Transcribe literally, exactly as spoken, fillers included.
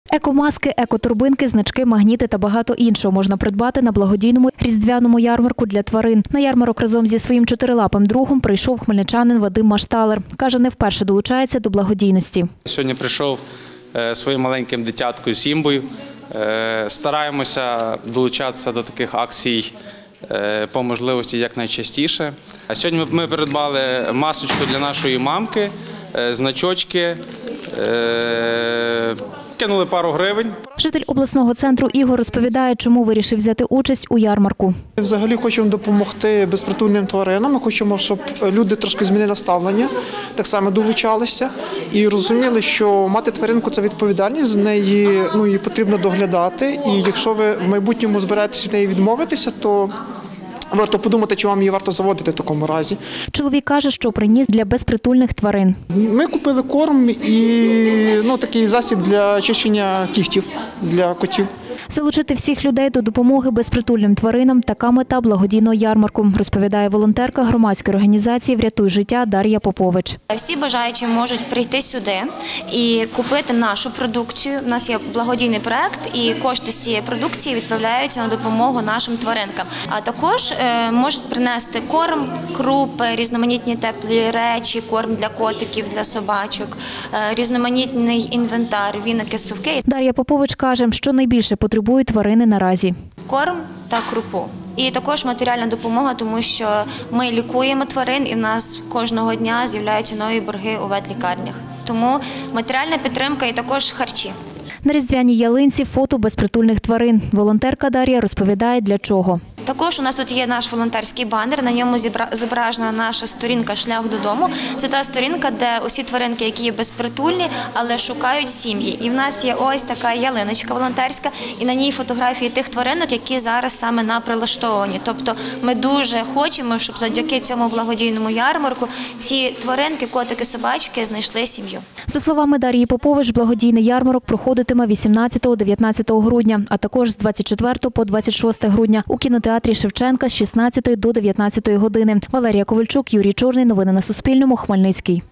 Екомаски, екотурбинки, значки, магніти та багато іншого можна придбати на благодійному різдвяному ярмарку для тварин. На ярмарок разом зі своїм чотирилапим другом прийшов хмельничанин Вадим Машталер. Каже, не вперше долучається до благодійності. Сьогодні прийшов своїм маленьким дитяткою Сімбою. Стараємося долучатися до таких акцій по можливості якнайчастіше. Сьогодні ми придбали масочку для нашої мамки, значочки, кинули пару гривень. Житель обласного центру Ігор розповідає, чому вирішив взяти участь у ярмарку. Взагалі хочемо допомогти безпритульним тваринам. Ми хочемо, щоб люди трошки змінили ставлення, так само долучалися і розуміли, що мати тваринку – це відповідальність, з неї ну, її потрібно доглядати. І якщо ви в майбутньому збираєтеся від неї відмовитися, то варто подумати, чи вам її варто заводити в такому разі. Чоловік каже, що приніс для безпритульних тварин. Ми купили корм і ну, такий засіб для чищення кігтів для котів. Залучити всіх людей до допомоги безпритульним тваринам – така мета благодійного ярмарку, розповідає волонтерка громадської організації «Врятуй життя» Дар'я Попович. Всі бажаючі можуть прийти сюди і купити нашу продукцію. У нас є благодійний проект, і кошти з цієї продукції відправляються на допомогу нашим тваринкам. А також можуть принести корм, крупи, різноманітні теплі речі, корм для котиків, для собачок, різноманітний інвентар, віники, совки. Дар'я Попович каже, що найбільше потрібно потребують тварини наразі. Корм та крупу. І також матеріальна допомога, тому що ми лікуємо тварин і в нас кожного дня з'являються нові борги у ветлікарнях. Тому матеріальна підтримка і також харчі. На різдвяній ялинці фото безпритульних тварин. Волонтерка Дар'я розповідає, для чого. Також у нас тут є наш волонтерський банер, на ньому зображена наша сторінка «Шлях додому». Це та сторінка, де усі тваринки, які є безпритульні, але шукають сім'ї. І в нас є ось така ялиночка волонтерська, і на ній фотографії тих тваринок, які зараз саме на прилаштовані. Тобто ми дуже хочемо, щоб завдяки цьому благодійному ярмарку ці тваринки, котики, собачки знайшли сім'ю. За словами Дар'ї Попович, благодійний ярмарок проходитиме вісімнадцятого-дев'ятнадцятого грудня, а також з двадцять четвертого по двадцять шосте грудня у кінотеатрі Шевченка з шістнадцятої до дев'ятнадцятої години. Валерія Ковальчук, Юрій Чорний. Новини на Суспільному. Хмельницький.